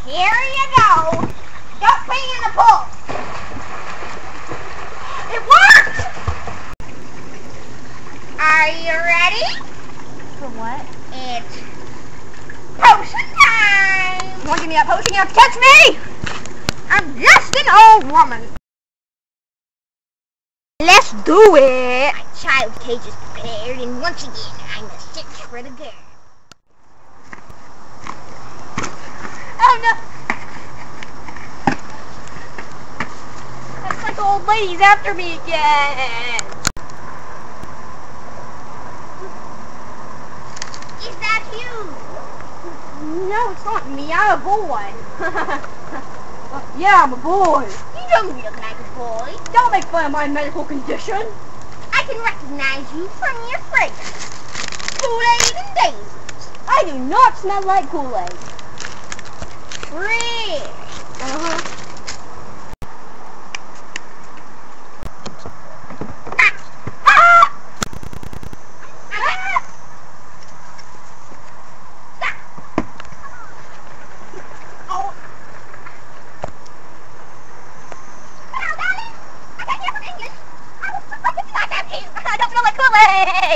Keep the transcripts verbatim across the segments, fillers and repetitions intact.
Here you go. Don't be in the pool. It worked! Are you ready? For what? It's potion time! You want to give me that potion? You have to catch me! I'm just an old woman. Let's do it! My child cage is prepared, and once again, I'm the search for the girl. Oh no! That's like the old lady's after me again! Is that you? No, it's not me. I'm a boy. uh, yeah, I'm a boy. You don't look like a boy. Don't make fun of my medical condition. I can recognize you from your fragrance. Kool-Aid and daisies. I do not smell like Kool-Aid. Fresh. Uh-huh. I don't smell like Kool-Aid!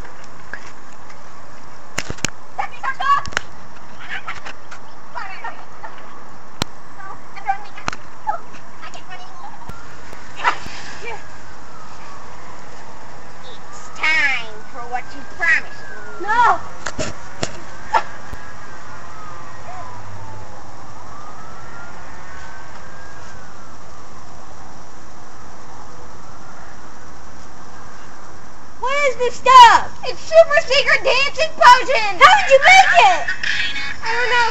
It's time for what you promised me. No! What is this stuff? It's super secret dancing potion! How did you make it? I don't know.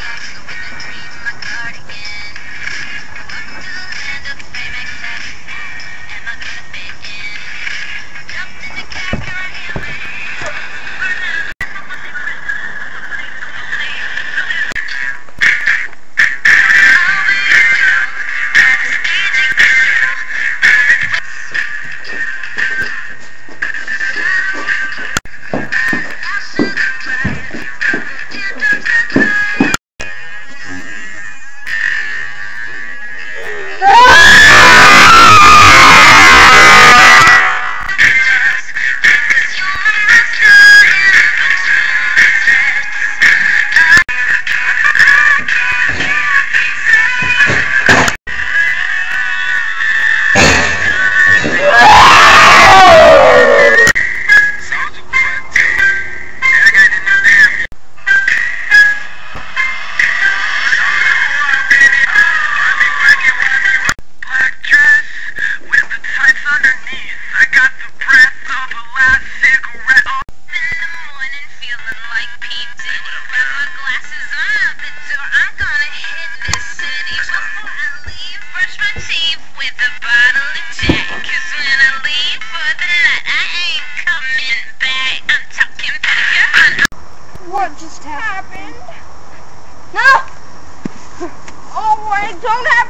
What just happened? happened? No! Oh, I don't have